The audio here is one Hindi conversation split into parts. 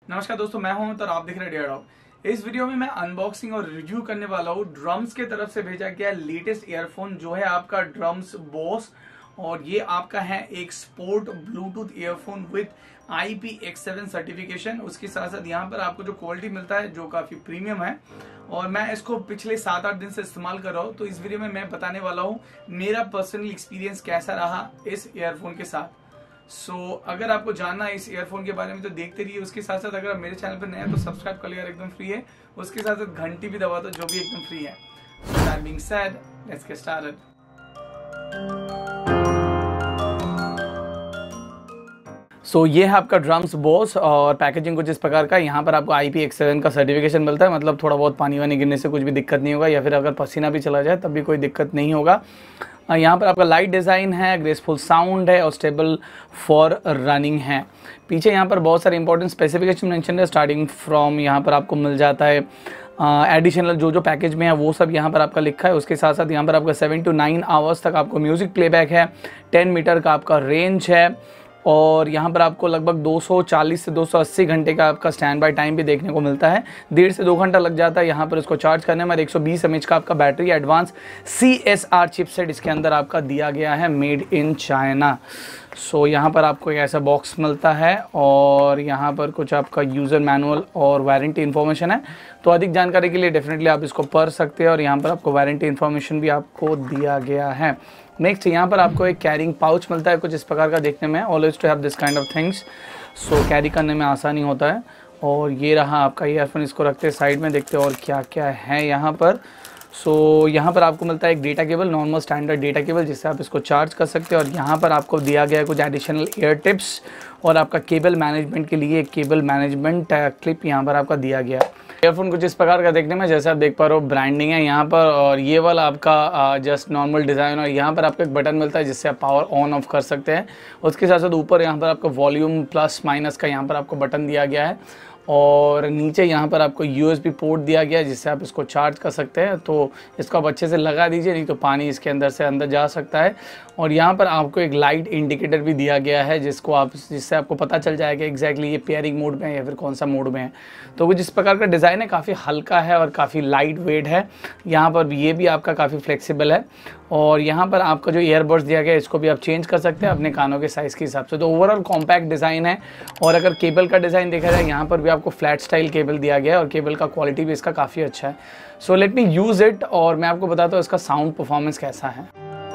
नमस्कार दोस्तों, मैं हूं और आप देख रहे हैं डेयरडॉग। इस वीडियो में मैं अनबॉक्सिंग और रिव्यू करने वाला हूं ड्रम्स के तरफ से भेजा गया लेटेस्ट ईयरफोन जो है आपका ड्रम्स बोस, और ये आपका है एक sport bluetooth earphone with IPX7 certification. उसके साथ साथ यहाँ पर आपको जो क्वालिटी मिलता है जो काफी प्रीमियम है, और मैं इसको पिछले 7-8 दिन से इस्तेमाल कर रहा हूँ। तो इस वीडियो में मैं बताने वाला हूँ मेरा पर्सनल एक्सपीरियंस कैसा रहा इस ईयरफोन के साथ। अगर आपको जानना है इस ईयरफोन के बारे में तो देखते रहिए। उसके साथ साथ अगर आप मेरे चैनल पर नए हैं तो सब्सक्राइब कर लिया, एकदम फ्री है। उसके साथ साथ घंटी भी दबा दो जो भी एकदम फ्री है। So that being said, let's get started. ये है आपका ड्रम्स बोस, और पैकेजिंग कुछ इस प्रकार का। यहाँ पर आपको IPX7 का सर्टिफिकेशन मिलता है, मतलब थोड़ा बहुत पानी वानी गिरने से कुछ भी दिक्कत नहीं होगा, या फिर अगर पसीना भी चला जाए तब भी कोई दिक्कत नहीं होगा। यहाँ पर आपका लाइट डिज़ाइन है, ग्रेसफुल साउंड है और स्टेबल फॉर रनिंग है। पीछे यहाँ पर बहुत सारे इंपॉर्टेंट स्पेसिफिकेशन मेंशन है, स्टार्टिंग फ्रॉम यहाँ पर आपको मिल जाता है एडिशनल जो पैकेज में है वो सब यहाँ पर आपका लिखा है। उसके साथ साथ यहाँ पर आपका 7 to 9 आवर्स तक आपको म्यूज़िक प्लेबैक है, 10 मीटर का आपका रेंज है, और यहाँ पर आपको लगभग 240 से 280 घंटे का आपका स्टैंड बाय टाइम भी देखने को मिलता है। 1.5 से 2 घंटा लग जाता है यहाँ पर इसको चार्ज करने में। 120 mAh का आपका बैटरी, एडवांस CSR चिपसेट इसके अंदर आपका दिया गया है, मेड इन चाइना। यहाँ पर आपको एक ऐसा बॉक्स मिलता है, और यहाँ पर कुछ आपका यूज़र मैनुअल और वारंटी इन्फॉर्मेशन है। तो अधिक जानकारी के लिए डेफिनेटली आप इसको पढ़ सकते हैं, और यहाँ पर आपको वारंटी इन्फॉर्मेशन भी आपको दिया गया है। नेक्स्ट यहाँ पर आपको एक कैरिंग पाउच मिलता है कुछ इस प्रकार का देखने में। Always to have this kind of things, carry करने में आसानी होता है। और ये रहा आपका ईयरफोन, इसको रखते साइड में, देखते और क्या क्या है यहाँ पर। यहाँ पर आपको मिलता है एक data cable, normal standard data cable, जिससे आप इसको चार्ज कर सकते हैं। और यहाँ पर आपको दिया गया है कुछ एडिशनल ईयर टिप्स, और आपका केबल मैनेजमेंट के लिए एक केबल मैनेजमेंट क्लिप यहाँ पर आपका दिया गया है। ईयरफोन कुछ इस प्रकार का देखने में, जैसे आप देख पा रहे हो ब्रांडिंग है यहाँ पर, और ये वाला आपका जस्ट नॉर्मल डिज़ाइन। और यहाँ पर आपको एक बटन मिलता है जिससे आप पावर ऑन ऑफ कर सकते हैं। उसके साथ साथ ऊपर यहाँ पर आपको वॉल्यूम प्लस माइनस का यहाँ पर आपको बटन दिया गया है, और नीचे यहाँ पर आपको USB पोर्ट दिया गया है जिससे आप इसको चार्ज कर सकते हैं। तो इसको आप अच्छे से लगा दीजिए, नहीं तो पानी इसके अंदर से अंदर जा सकता है। और यहाँ पर आपको एक लाइट इंडिकेटर भी दिया गया है जिससे आपको पता चल जाएगा एग्जैक्टली ये पेयरिंग मोड में है या फिर कौन सा मोड में है। तो कुछ इस प्रकार का डिज़ाइन है, काफ़ी हल्का है और काफ़ी लाइट वेट है। यहाँ पर ये भी आपका काफ़ी फ्लेक्सिबल है, और यहाँ पर आपका जो ईयरबड्स दिया गया है इसको भी आप चेंज कर सकते हैं अपने कानों के साइज़ के हिसाब से। तो ओवरऑल कॉम्पैक्ट डिज़ाइन है। और अगर केबल का डिज़ाइन देखा जाए, यहाँ पर भी आपको फ्लैट स्टाइल केबल दिया गया है, और केबल का क्वालिटी भी इसका काफ़ी अच्छा है। लेट मी यूज़ इट, और मैं आपको बताता हूँ इसका साउंड परफॉर्मेंस कैसा है।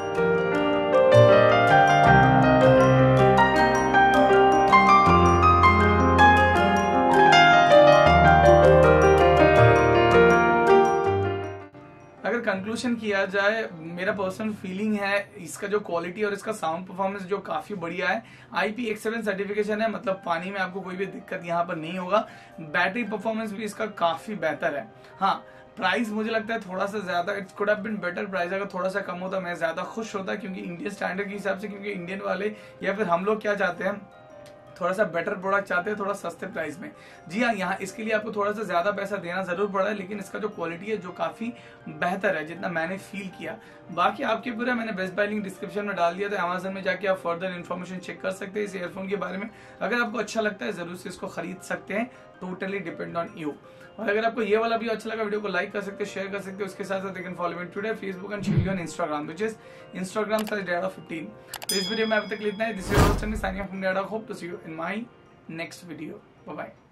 अगर कंक्लूजन किया जाए, मेरा पर्सनल फीलिंग है इसका जो क्वालिटी और इसका साउंड परफॉर्मेंस जो काफी बढ़िया है। IPX7 सर्टिफिकेशन है, मतलब पानी में आपको कोई भी दिक्कत यहाँ पर नहीं होगा। बैटरी परफॉर्मेंस भी इसका काफी बेहतर है। हाँ, प्राइस मुझे लगता है थोड़ा सा ज्यादा, it's could have been better price. अगर थोड़ा सा कम होता मैं ज्यादा खुश होता, क्योंकि इंडियन स्टैंडर्ड के हिसाब से, क्योंकि इंडियन वाले या फिर हम लोग क्या चाहते हैं, थोड़ा सा बेटर प्रोडक्ट चाहते हैं, थोड़ा सस्ते प्राइस में। जी हाँ, यहाँ इसके लिए आपको थोड़ा सा ज्यादा पैसा देना जरूर पड़ा है, लेकिन इसका जो क्वालिटी है जो काफी बेहतर है जितना मैंने फील किया। बाकी आपके पूरा मैंने बेस्ट बाय लिंक डिस्क्रिप्शन में डाल दिया, तो अमेजन में जाके आप फर्दर इन्फॉर्मेशन चेक कर सकते हैं इस ईयरफोन के बारे में। अगर आपको अच्छा लगता है जरूर से इसको खरीद सकते हैं, टोटली डिपेंड ऑन यू। और अगर आपको ये वाला भी अच्छा लगा, वीडियो को लाइक कर सकते हैं, शेयर कर सकते हैं। उसके साथ साथ you can follow me Twitter, Facebook and share on Instagram, which is Instagram/Dada15। तो इस वीडियो में अब तक इतना ही। This is your host Sunny signing off from Dada। Hope to see you in my next video. Bye bye.